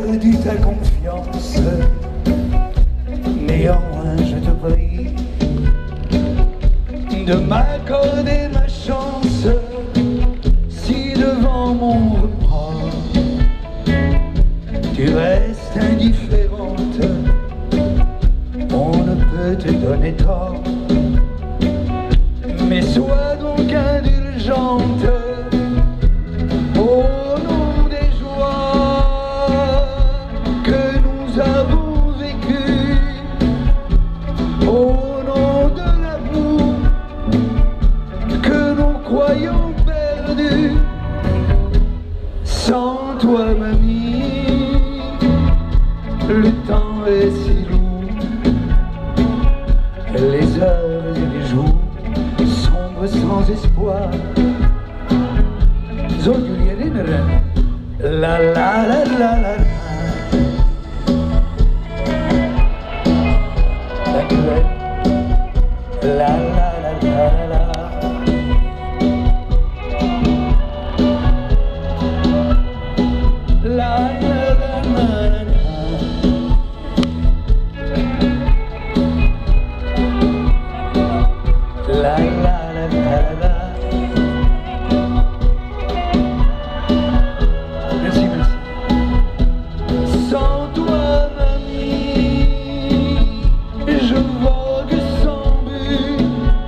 perdu ta confiance. Néanmoins je te prie de m'accorder ma chance. Si devant mon reproche tu restes indifférente, on ne peut te donner tort. Mais sois donc indulgente au nom des joies que nous avons vécues, au nom de l'amour que nous croyons perdu. Sans toi, mamie, le temps est si lourd, les heures et les jours sombres sans espoir. Zul jullie herinneren? La la la la la. Dankjewel. La la la la la. La la la la la. La la la la la. Merci, merci. Sans toi, mamie, je vogue sans but,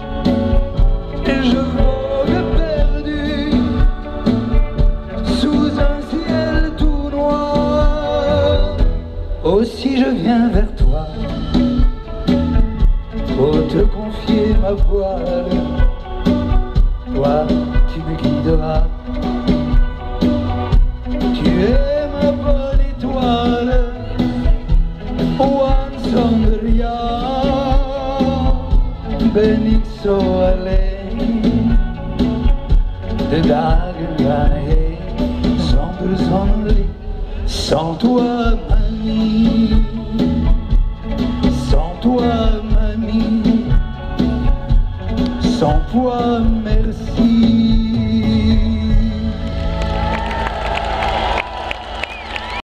je vogue perdu sous un ciel tout noir. Aussi je viens vers toi pour te confier ma voile. Toi, tu me guideras. Tu es ma bonne étoile. Wan Sondria, ben ik zo alleen. De dagen gaan heen zonder zonlicht. Sans toi, mamie. Sans toi, mamie. Sans toi, merci.